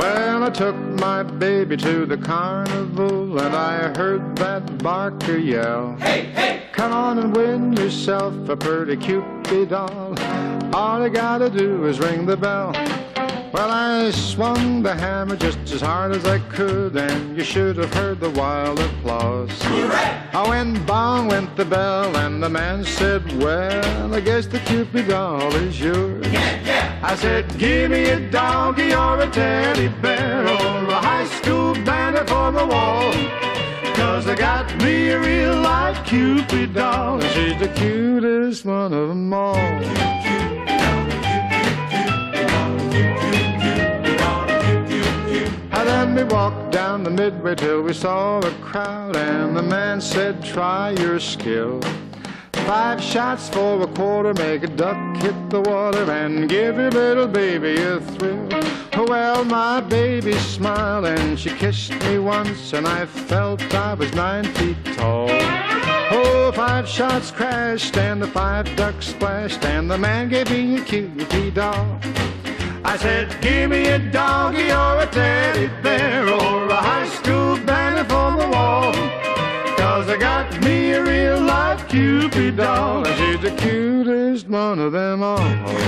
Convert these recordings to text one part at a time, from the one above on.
Well, I took my baby to the carnival, and I heard that barker yell, Hey, hey! come on and win yourself a pretty Cupid doll. All you gotta do is ring the bell. Well, I swung the hammer just as hard as I could, and you should have heard the wild applause. Hooray! Oh, and bong went the bell, and the man said, well, I guess the Cupid doll is yours. Yeah, yeah! I said, give me a doggy or a teddy bear or a high school banner for the wall, 'cause I got me a real life Cupid doll, and she's the cutest one of them all. And then we walked down the midway till we saw a crowd, and the man said, try your skill. 5 shots for a quarter, make a duck hit the water, and give your little baby a thrill. Well, my baby smiled and she kissed me once, and I felt I was 9 feet tall. Oh, 5 shots crashed and the 5 ducks splashed, and the man gave me a Cupid doll. I said, give me a doggy or a teddy bear or a high school banner for the wall, 'cause I got me a real life Cupid doll, and she's the cutest one of them all.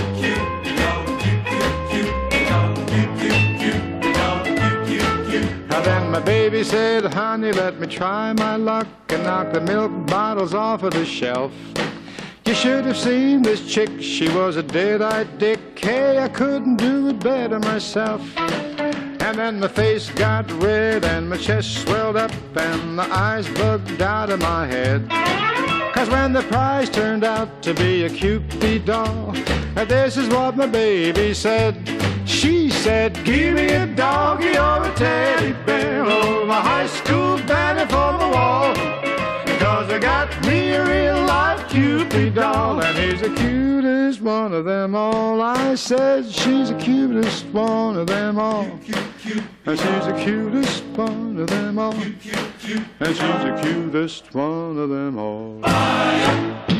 Now then my baby said, honey, let me try my luck, and knock the milk bottles off of the shelf. You should have seen this chick, she was a dead-eyed dick. Hey, I couldn't do it better myself. And then my face got red and my chest swelled up and the eyes bugged out of my head. 'Cause when the prize turned out to be a Cupid doll, this is what my baby said. She said, give me a doggy or a teddy bear or a high school banner for the wall, 'cause I got me a real life Cupid doll, and he's the cutest one of them all. I said, she's the cutest one of them all, and she's the cutest one of them all, and she's the cutest one of them all.